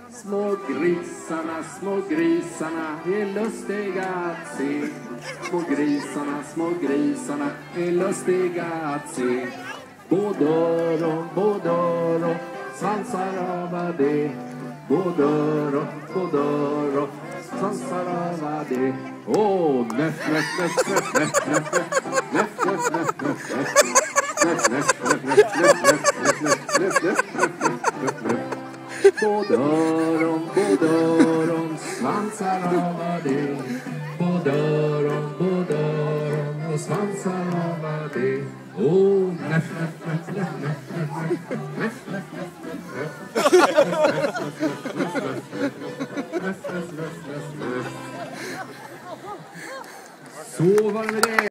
Små grisarna är lustiga att se. Små grisarna är lustiga att se. Bådöron, svansar av det. Bådöron, svansar av det. Åh, näff. Bådöron, svansar av det. Bådöron, svansar av det. Åh, näff. Så var det med det.